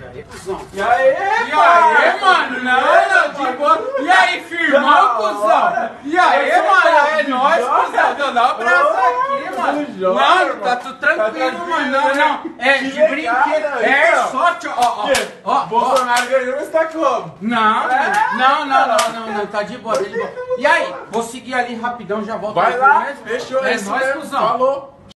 aí, cuzão? E aí, mano? Não, de boa. E aí, firmão, cuzão? E aí, mano? É nóis, cuzão. Dá um abraço aqui, mano. Não, tá tudo tranquilo, mano. Não. É de brinquedo. É só, ó. Bolsonaro ganhou, mas tá como? Não, tá de boa, tá de boa. E aí, vou seguir ali rapidão, já volto. Vai lá, fechou, é isso nóis, mesmo. cuzão. Falou.